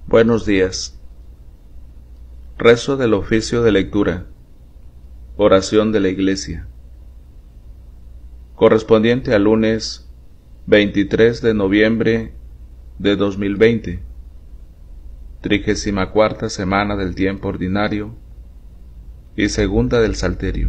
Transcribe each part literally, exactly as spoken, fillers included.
Buenos días. Rezo del oficio de lectura. Oración de la Iglesia. Correspondiente al lunes veintitrés de noviembre de dos mil veinte, trigésima cuarta semana del tiempo ordinario y segunda del Salterio.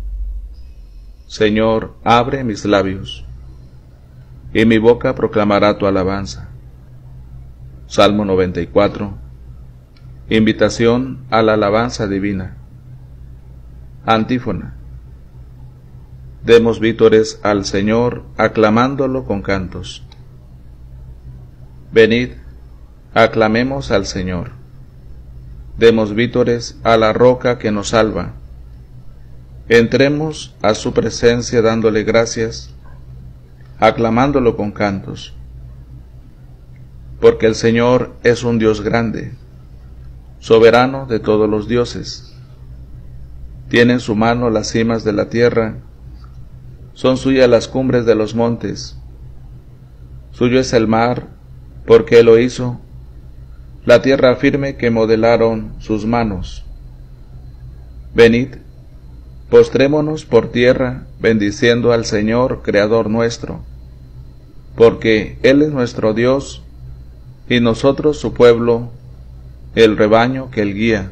Señor, abre mis labios, y mi boca proclamará tu alabanza. Salmo noventa y cuatro. Invitación a la alabanza divina. Antífona. Demos vítores al Señor, aclamándolo con cantos. Venid, aclamemos al Señor. Demos vítores a la roca que nos salva. Entremos a su presencia dándole gracias, aclamándolo con cantos. Porque el Señor es un Dios grande, soberano de todos los dioses. Tiene en su mano las cimas de la tierra, son suyas las cumbres de los montes. Suyo es el mar, porque Él lo hizo, la tierra firme que modelaron sus manos. Venid, postrémonos por tierra, bendiciendo al Señor, Creador nuestro, porque Él es nuestro Dios, y nosotros su pueblo, el rebaño que Él guía.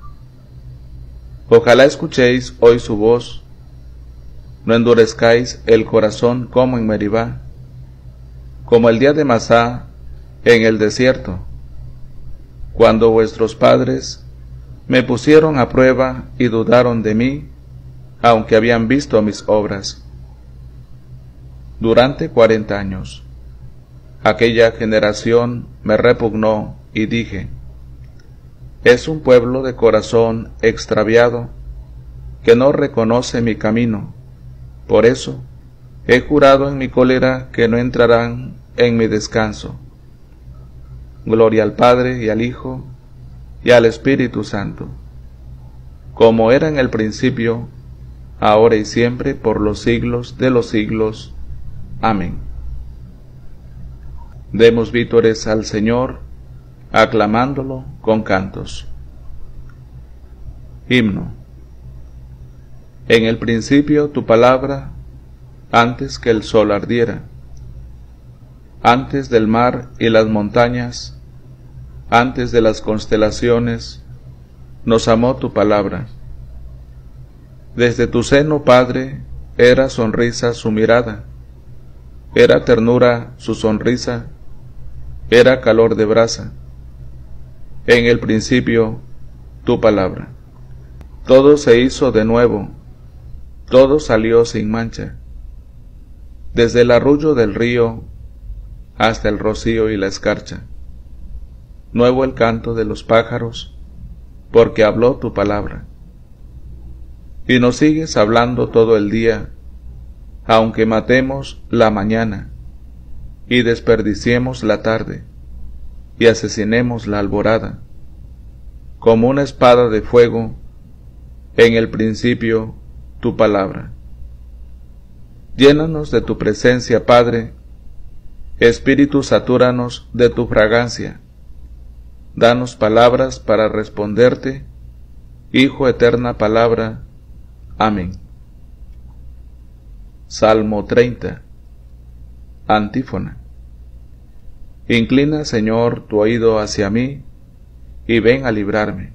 Ojalá escuchéis hoy su voz, no endurezcáis el corazón como en Meribá, como el día de Masá en el desierto, cuando vuestros padres me pusieron a prueba y dudaron de mí, aunque habían visto mis obras. Durante cuarenta años, aquella generación me repugnó y dije, es un pueblo de corazón extraviado, que no reconoce mi camino. Por eso he jurado en mi cólera que no entrarán en mi descanso. Gloria al Padre y al Hijo y al Espíritu Santo, como era en el principio, ahora y siempre, por los siglos de los siglos. Amén. Demos vítores al Señor, aclamándolo con cantos. Himno. En el principio tu palabra, antes que el sol ardiera, antes del mar y las montañas, antes de las constelaciones, nos amó tu palabra. Desde tu seno, Padre, era sonrisa su mirada, era ternura su sonrisa, era calor de brasa. En el principio, tu palabra. Todo se hizo de nuevo, todo salió sin mancha. Desde el arrullo del río hasta el rocío y la escarcha. Nuevo el canto de los pájaros, porque habló tu palabra. Y nos sigues hablando todo el día, aunque matemos la mañana, y desperdiciemos la tarde, y asesinemos la alborada. Como una espada de fuego, en el principio, tu palabra. Llénanos de tu presencia, Padre, Espíritu, satúranos de tu fragancia. Danos palabras para responderte, Hijo, eterna palabra. Amén. Salmo treinta. Antífona. Inclina, Señor, tu oído hacia mí, y ven a librarme.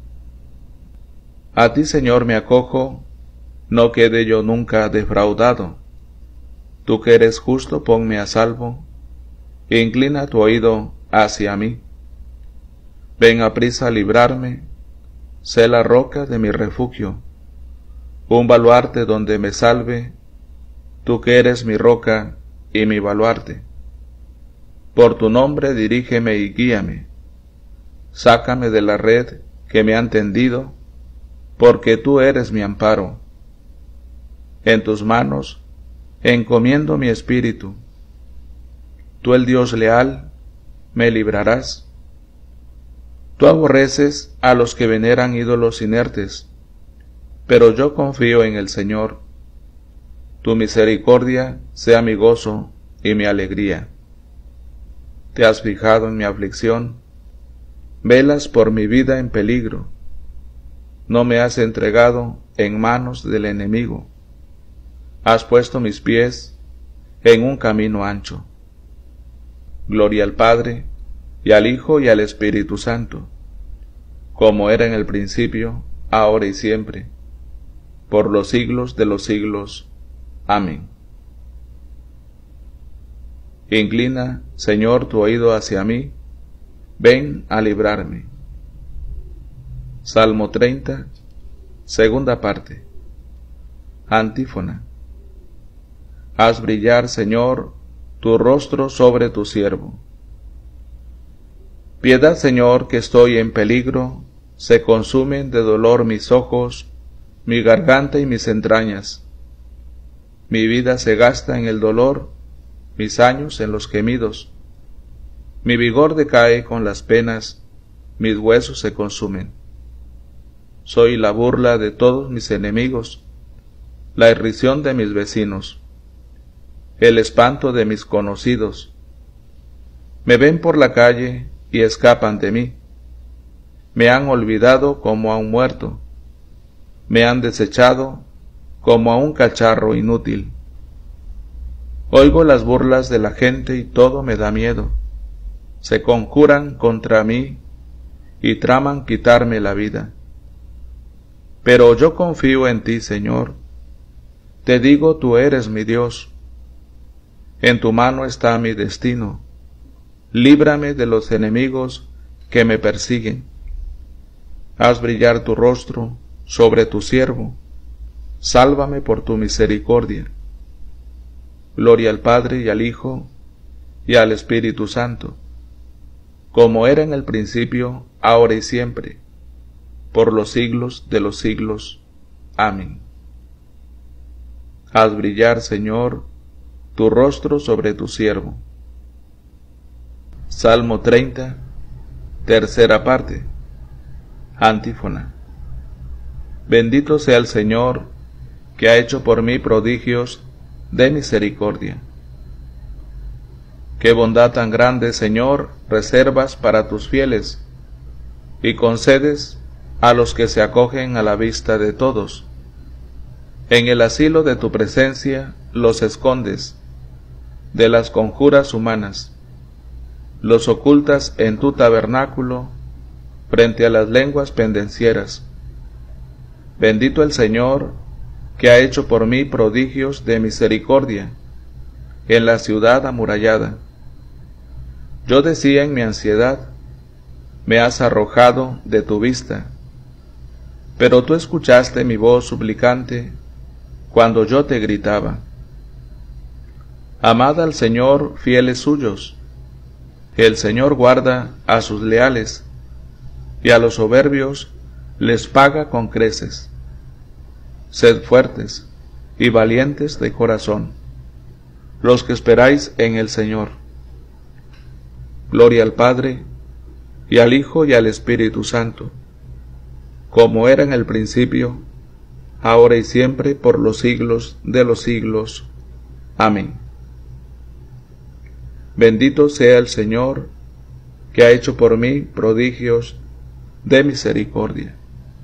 A ti, Señor, me acojo, no quede yo nunca defraudado. Tú que eres justo, ponme a salvo, e inclina tu oído hacia mí. Ven aprisa a librarme, sé la roca de mi refugio, un baluarte donde me salve, tú que eres mi roca y mi baluarte. Por tu nombre dirígeme y guíame, sácame de la red que me han tendido, porque tú eres mi amparo. En tus manos encomiendo mi espíritu. Tú, el Dios leal, me librarás. Tú aborreces a los que veneran ídolos inertes, pero yo confío en el Señor. Tu misericordia sea mi gozo y mi alegría. Te has fijado en mi aflicción, velas por mi vida en peligro, no me has entregado en manos del enemigo, has puesto mis pies en un camino ancho. Gloria al Padre, y al Hijo, y al Espíritu Santo, como era en el principio, ahora y siempre, por los siglos de los siglos. Amén. Inclina, Señor, tu oído hacia mí, ven a librarme. Salmo treinta, segunda parte. Antífona. Haz brillar, Señor, tu rostro sobre tu siervo. Piedad, Señor, que estoy en peligro, se consumen de dolor mis ojos, mi garganta y mis entrañas. Mi vida se gasta en el dolor, mis años en los gemidos. Mi vigor decae con las penas, mis huesos se consumen. Soy la burla de todos mis enemigos, la irrisión de mis vecinos, el espanto de mis conocidos. Me ven por la calle y escapan de mí. Me han olvidado como a un muerto. Me han desechado como a un cacharro inútil. Oigo las burlas de la gente y todo me da miedo. Se conjuran contra mí y traman quitarme la vida. Pero yo confío en ti, Señor. Te digo, tú eres mi Dios. En tu mano está mi destino. Líbrame de los enemigos que me persiguen. Haz brillar tu rostro sobre tu siervo. Sálvame por tu misericordia. Gloria al Padre y al Hijo y al Espíritu Santo, como era en el principio, ahora y siempre, por los siglos de los siglos. Amén. Haz brillar, Señor, tu rostro sobre tu siervo. Salmo treinta, tercera parte. Antífona. Bendito sea el Señor, que ha hecho por mí prodigios de misericordia. Qué bondad tan grande, Señor, reservas para tus fieles, y concedes a los que se acogen a la vista de todos. En el asilo de tu presencia los escondes de las conjuras humanas, los ocultas en tu tabernáculo frente a las lenguas pendencieras. Bendito el Señor, que ha hecho por mí prodigios de misericordia en la ciudad amurallada. Yo decía en mi ansiedad, me has arrojado de tu vista, pero tú escuchaste mi voz suplicante cuando yo te gritaba. Amad al Señor, fieles suyos. El Señor guarda a sus leales, y a los soberbios les paga con creces. Sed fuertes y valientes de corazón, los que esperáis en el Señor. Gloria al Padre, y al Hijo, y al Espíritu Santo, como era en el principio, ahora y siempre, por los siglos de los siglos. Amén. Bendito sea el Señor, que ha hecho por mí prodigios de misericordia.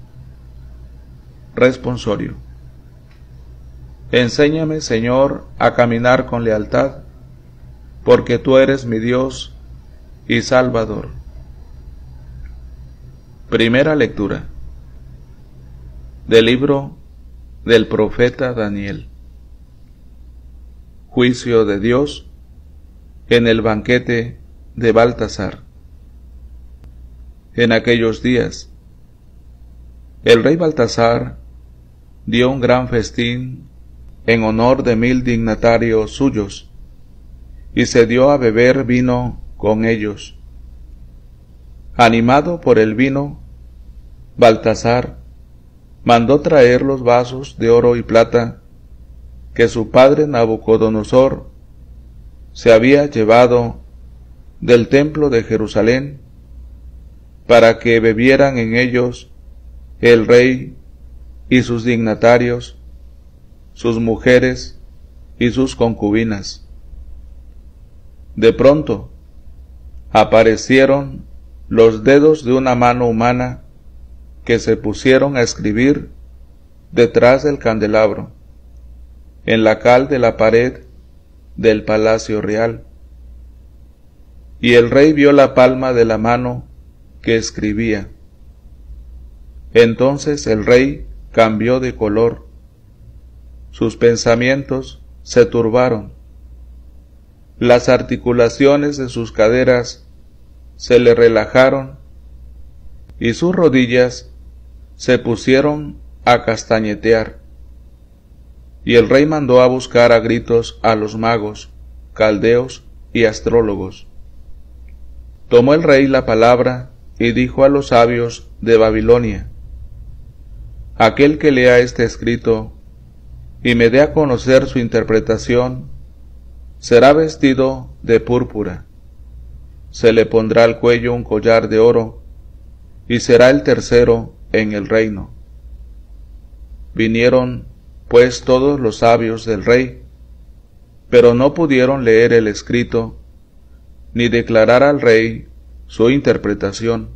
Responsorio. Enséñame, Señor, a caminar con lealtad, porque tú eres mi Dios y Salvador. Primera lectura del libro del profeta Daniel. Juicio de Dios en el banquete de Baltasar. En aquellos días, el rey Baltasar dio un gran festín en honor de mil dignatarios suyos, y se dio a beber vino con ellos. Animado por el vino, Baltasar mandó traer los vasos de oro y plata que su padre Nabucodonosor se había llevado del templo de Jerusalén, para que bebieran en ellos el rey y sus dignatarios, sus mujeres y sus concubinas. De pronto aparecieron los dedos de una mano humana que se pusieron a escribir detrás del candelabro, en la cal de la pared del palacio real. Y el rey vio la palma de la mano que escribía. Entonces el rey cambió de color, sus pensamientos se turbaron, las articulaciones de sus caderas se le relajaron y sus rodillas se pusieron a castañetear. Y el rey mandó a buscar a gritos a los magos, caldeos y astrólogos. Tomó el rey la palabra y dijo a los sabios de Babilonia: aquel que lea este escrito y me dé a conocer su interpretación, será vestido de púrpura, se le pondrá al cuello un collar de oro, y será el tercero en el reino. Vinieron, pues, todos los sabios del rey, pero no pudieron leer el escrito, ni declarar al rey su interpretación.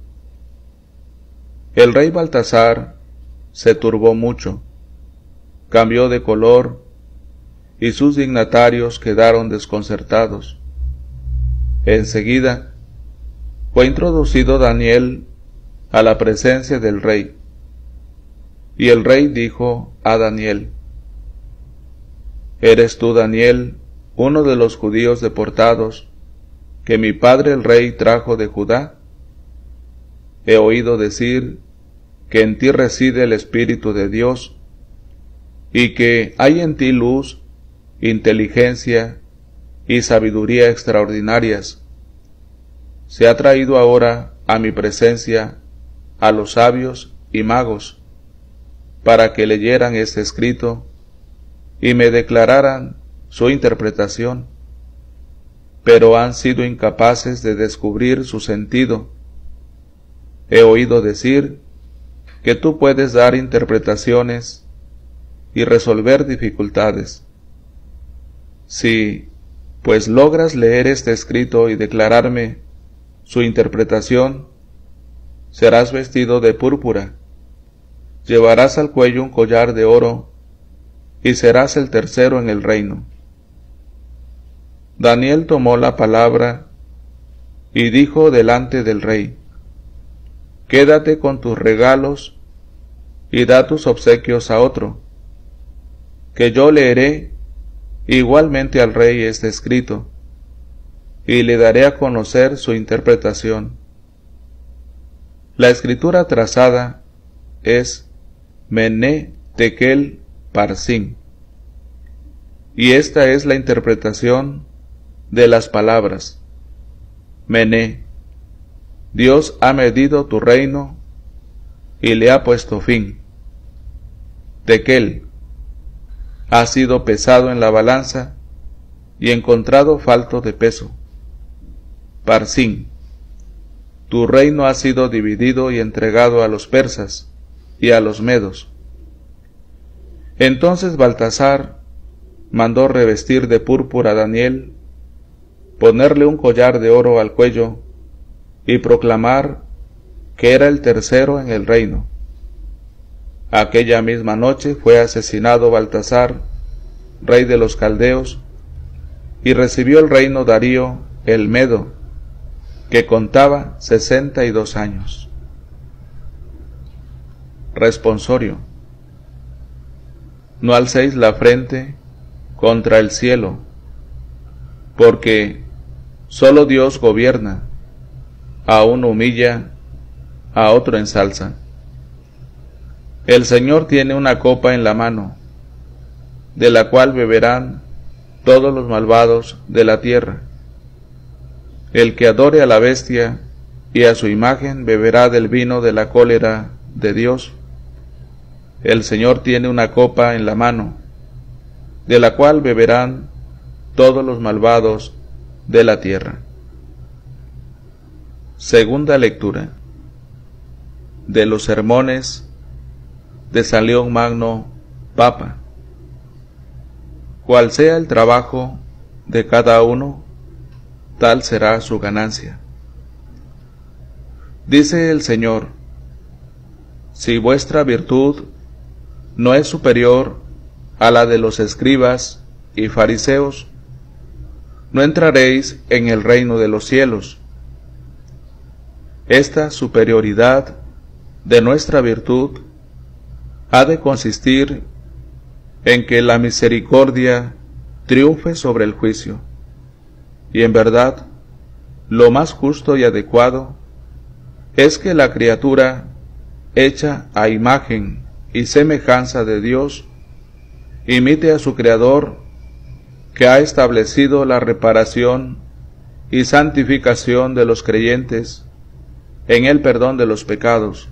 El rey Baltasar se turbó mucho, cambió de color, y sus dignatarios quedaron desconcertados. Enseguida fue introducido Daniel a la presencia del rey, y el rey dijo a Daniel: ¿Eres tú, Daniel, uno de los judíos deportados que mi padre el rey trajo de Judá? He oído decir que en ti reside el Espíritu de Dios, y que hay en ti luz, inteligencia y sabiduría extraordinarias. Se ha traído ahora a mi presencia a los sabios y magos, para que leyeran este escrito y me declararan su interpretación, pero han sido incapaces de descubrir su sentido. He oído decir que tú puedes dar interpretaciones y resolver dificultades. Si, pues, logras leer este escrito y declararme su interpretación, serás vestido de púrpura, llevarás al cuello un collar de oro, y serás el tercero en el reino. Daniel tomó la palabra y dijo delante del rey: quédate con tus regalos y da tus obsequios a otro, que yo leeré igualmente al rey este escrito, y le daré a conocer su interpretación. La escritura trazada es Mené Tekel Parsin, y esta es la interpretación de las palabras. Mené: Dios ha medido tu reino y le ha puesto fin. Tekel: ha sido pesado en la balanza y encontrado falto de peso. Parsin: tu reino ha sido dividido y entregado a los persas y a los medos. Entonces Baltasar mandó revestir de púrpura a Daniel, ponerle un collar de oro al cuello y proclamar que era el tercero en el reino. Aquella misma noche fue asesinado Baltasar, rey de los caldeos, y recibió el reino Darío el Medo, que contaba sesenta y dos años. Responsorio: no alcéis la frente contra el cielo, porque sólo Dios gobierna, a uno humilla, a otro ensalza. El Señor tiene una copa en la mano, de la cual beberán todos los malvados de la tierra. El que adore a la bestia y a su imagen beberá del vino de la cólera de Dios. El Señor tiene una copa en la mano, de la cual beberán todos los malvados de la tierra. Segunda lectura de los sermones de San León Magno, Papa. Cual sea el trabajo de cada uno, tal será su ganancia. Dice el Señor: si vuestra virtud no es superior a la de los escribas y fariseos, no entraréis en el reino de los cielos. Esta superioridad de nuestra virtud ha de consistir en que la misericordia triunfe sobre el juicio, y en verdad lo más justo y adecuado es que la criatura, hecha a imagen y semejanza de Dios, imite a su Creador, que ha establecido la reparación y santificación de los creyentes en el perdón de los pecados,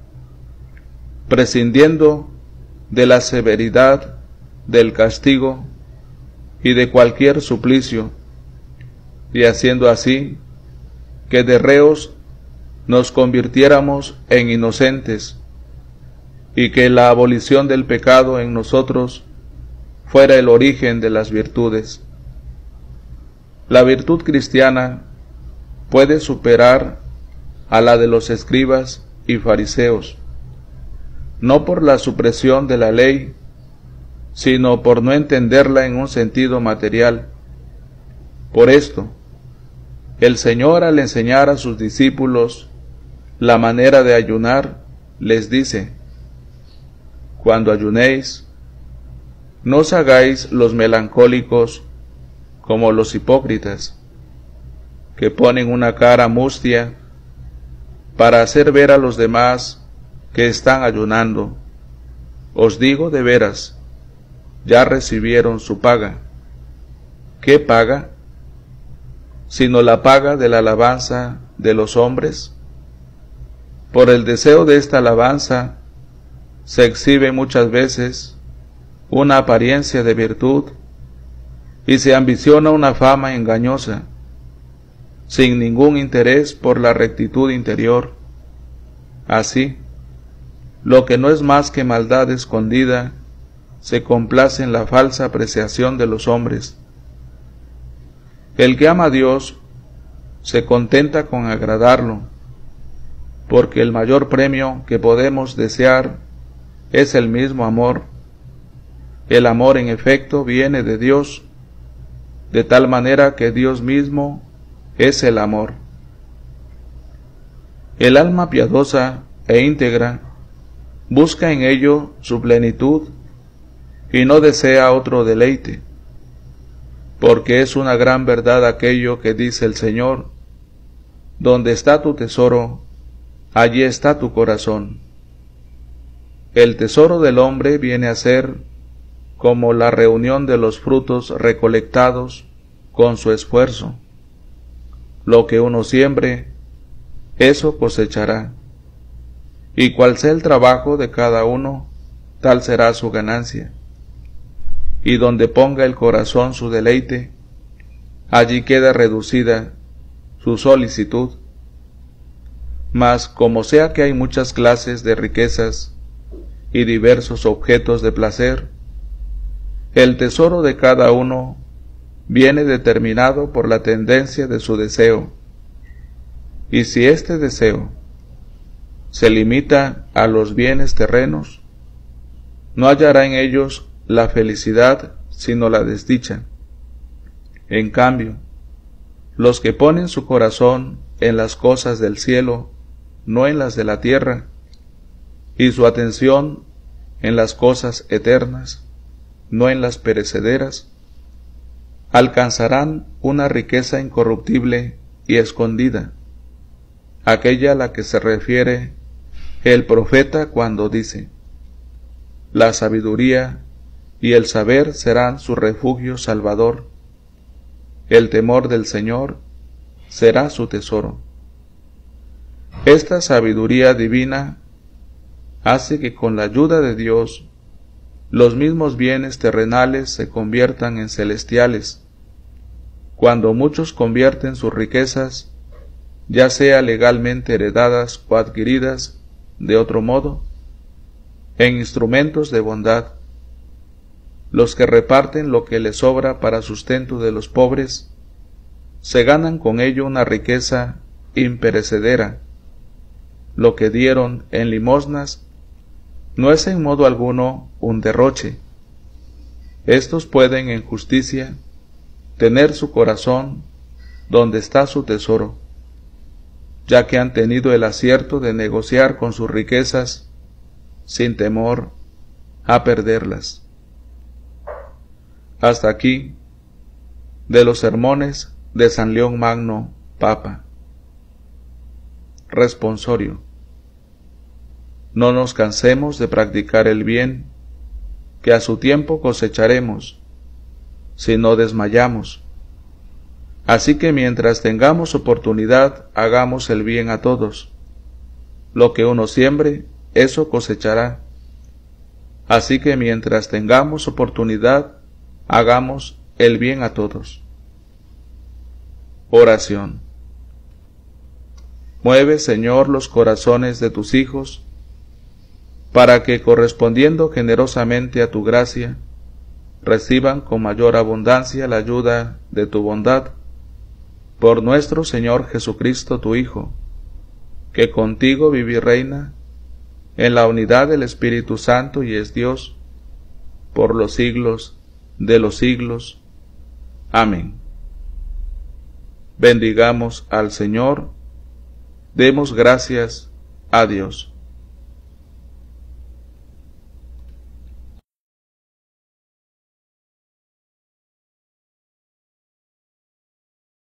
prescindiendo de la severidad del castigo y de cualquier suplicio, y haciendo así que de reos nos convirtiéramos en inocentes, y que la abolición del pecado en nosotros fuera el origen de las virtudes. La virtud cristiana puede superar a la de los escribas y fariseos, no por la supresión de la ley, sino por no entenderla en un sentido material. Por esto, el Señor, al enseñar a sus discípulos la manera de ayunar, les dice: cuando ayunéis, no os hagáis los melancólicos como los hipócritas, que ponen una cara mustia para hacer ver a los demás que están ayunando. Os digo de veras, ya recibieron su paga. ¿Qué paga? Sino la paga de la alabanza de los hombres. Por el deseo de esta alabanza se exhibe muchas veces una apariencia de virtud y se ambiciona una fama engañosa, sin ningún interés por la rectitud interior. Así, lo que no es más que maldad escondida se complace en la falsa apreciación de los hombres. El que ama a Dios se contenta con agradarlo, porque el mayor premio que podemos desear es el mismo amor. El amor, en efecto, viene de Dios, de tal manera que Dios mismo es el amor. El alma piadosa e íntegra busca en ello su plenitud y no desea otro deleite, porque es una gran verdad aquello que dice el Señor: donde está tu tesoro, allí está tu corazón. El tesoro del hombre viene a ser como la reunión de los frutos recolectados con su esfuerzo. Lo que uno siembre, eso cosechará, y cual sea el trabajo de cada uno, tal será su ganancia. Y donde ponga el corazón su deleite, allí queda reducida su solicitud. Mas como sea que hay muchas clases de riquezas y diversos objetos de placer, el tesoro de cada uno viene determinado por la tendencia de su deseo, y si este deseo se limita a los bienes terrenos, no hallará en ellos la felicidad sino la desdicha. En cambio, los que ponen su corazón en las cosas del cielo, no en las de la tierra, y su atención en las cosas eternas, no en las perecederas, alcanzarán una riqueza incorruptible y escondida, aquella a la que se refiere el profeta cuando dice: la sabiduría y el saber serán su refugio salvador, el temor del Señor será su tesoro. Esta sabiduría divina hace que con la ayuda de Dios los mismos bienes terrenales se conviertan en celestiales, cuando muchos convierten sus riquezas, ya sea legalmente heredadas o adquiridas de otro modo, en instrumentos de bondad. Los que reparten lo que les sobra para sustento de los pobres, se ganan con ello una riqueza imperecedera, lo que dieron en limosnas no es en modo alguno un derroche. Estos pueden en justicia tener su corazón donde está su tesoro, ya que han tenido el acierto de negociar con sus riquezas sin temor a perderlas. Hasta aquí de los sermones de San León Magno, Papa. Responsorio. No nos cansemos de practicar el bien, que a su tiempo cosecharemos, si no desmayamos. Así que mientras tengamos oportunidad, hagamos el bien a todos. Lo que uno siembre, eso cosechará. Así que mientras tengamos oportunidad, hagamos el bien a todos. Oración. Mueve, Señor, los corazones de tus hijos, para que, correspondiendo generosamente a tu gracia, reciban con mayor abundancia la ayuda de tu bondad, por nuestro Señor Jesucristo, tu Hijo, que contigo vive y reina, en la unidad del Espíritu Santo y es Dios, por los siglos de los siglos. Amén. Bendigamos al Señor, demos gracias a Dios.